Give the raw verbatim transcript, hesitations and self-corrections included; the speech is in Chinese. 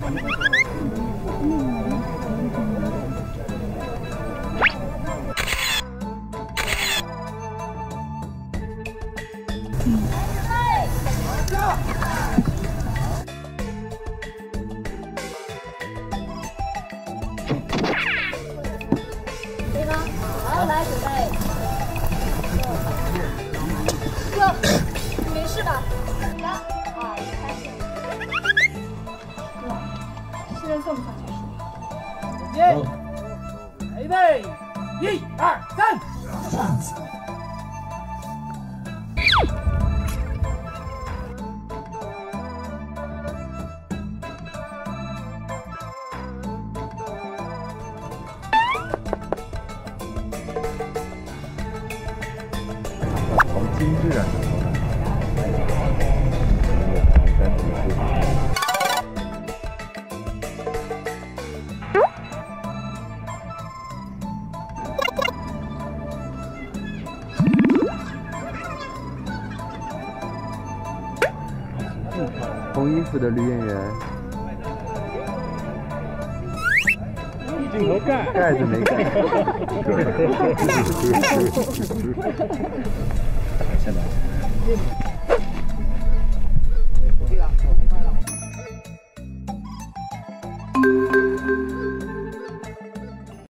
对吗？好，来准备。哥，你没事吧？三二一，开始。哇，现在算不算结束？ 准备，预备，一二三。 好精致啊！红衣服的女演员， 镜头盖盖子没盖。现在。